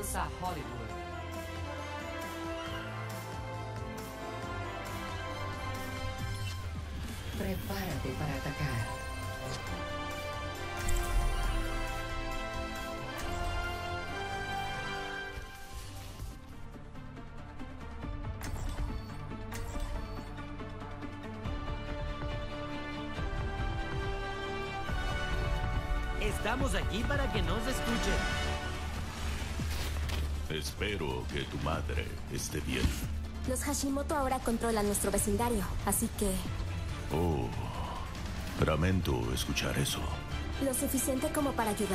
Bienvenidos a Hollywood. Prepárate para atacar. Estamos aquí para que nos escuchen. Espero que tu madre esté bien. Los Hashimoto ahora controlan nuestro vecindario, así que... Oh, lamento escuchar eso. lo suficiente como para ayudar.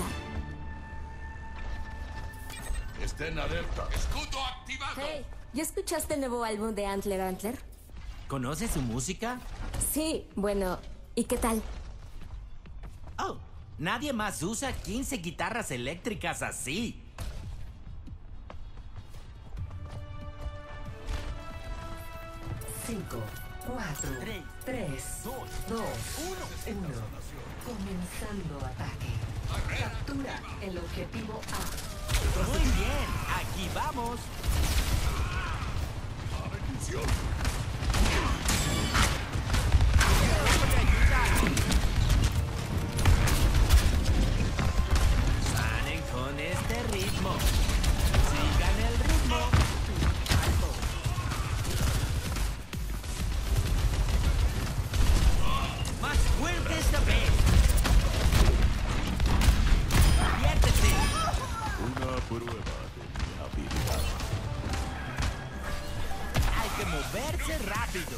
Estén alerta. ¡Escudo activado! Hey, ¿ya escuchaste el nuevo álbum de Antler Antler? ¿Conoces su música? Sí, bueno, ¿y qué tal? Oh, nadie más usa 15 guitarras eléctricas así. Cinco, cuatro, tres, dos, uno. Comenzando ataque. Captura el objetivo A. Muy bien, aquí vamos. Sanen con este ritmo. Sigan el ritmo. Más fuerte esta vez. Diviértete. Una prueba de mi habilidad. Hay que moverse rápido.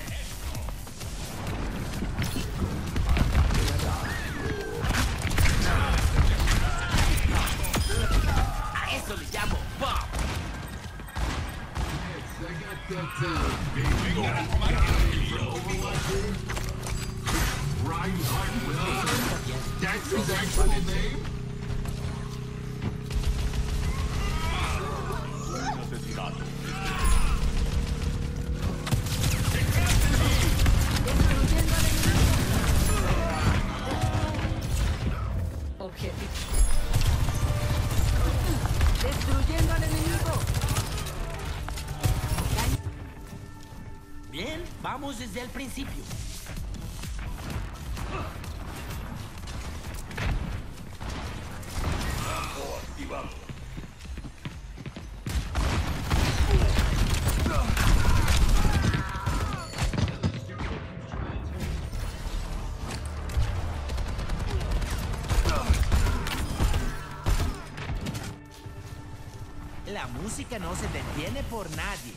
A eso le llamo pop. That's his actual name? Un asesinato. Objetivo. Destruyendo al enemigo. Bien, vamos desde el principio. La música no se detiene por nadie.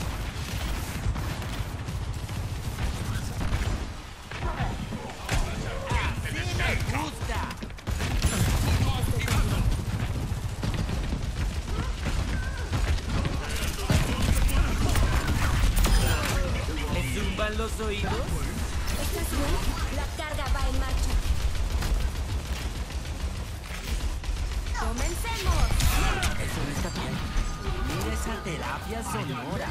¡Así me gusta! ¿Le zumban los oídos? ¿Estás bien? La carga va en marcha. ¡Comencemos! Eso no está bien. Mira esa terapia sonora.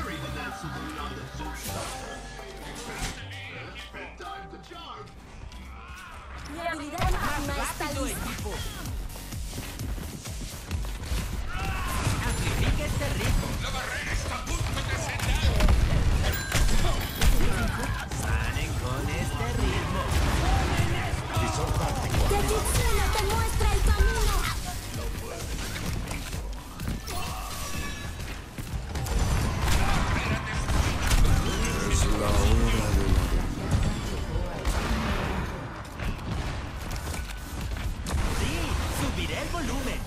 Mi habilidad máxima está ¡Rápido, lista. equipo! Amplifica este ritmo. La barrera está a punto de ascender. Sanen con este ritmo. Tetsuno te muestra el camino. Sí, subiré el volumen.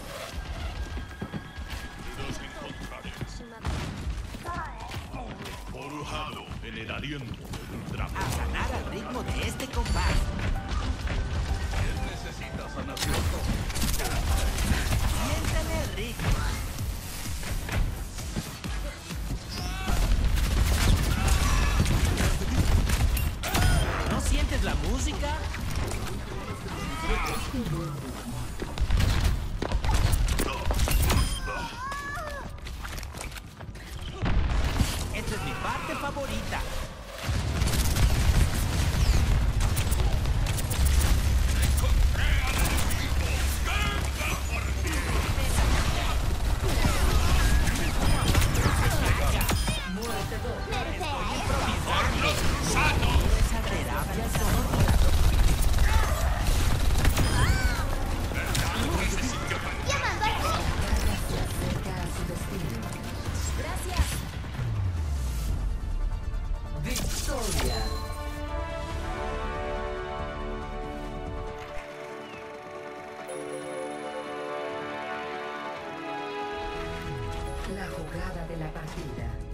Forjado en el aliento de un dragón. A sanar al ritmo de este compás. Él necesita sanación. Siénteme el ritmo. ¿No sientes la música? Esta es mi parte favorita. jugada de la partida.